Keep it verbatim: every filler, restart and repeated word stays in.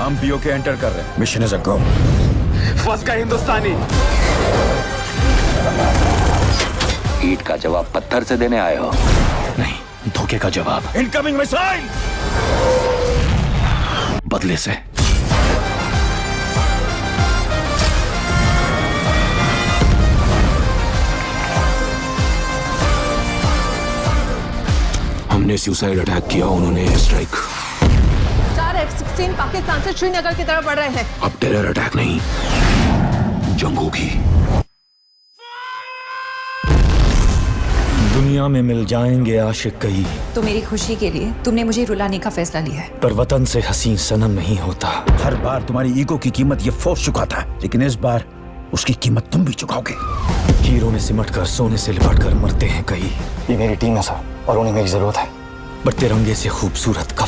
हम PoK enter कर रहे हैं। Mission is a go. फंस गए हिंदुस्तानी। ईंट का जवाब पत्थर से देने आए हो? नहीं, धोखे का जवाब इनकमिंग मिसाइल बदले से। हमने सुसाइड अटैक किया, उन्होंने एयर स्ट्राइक। चार एफ सिक्सटीन पाकिस्तान से श्रीनगर की तरफ बढ़ रहे हैं। अब टेरर अटैक नहीं, जंग होगी। दुनिया में मिल जाएंगे आशिक कई, तो मेरी खुशी के लिए तुमने मुझे रुलाने का फैसला लिया है। पर वतन से हसीन सनम नहीं होता। हर बार तुम्हारी ईगो की कीमत ये फोर्स चुकाता है, लेकिन इस बार उसकी कीमत तुम भी चुकाओगे। हीरो में सिमट कर सोने से लिपट कर मरते हैं कई। ये मेरी टीम है सर, और उन्हें मेरी जरूरत है। बट तिरंगे से खूबसूरत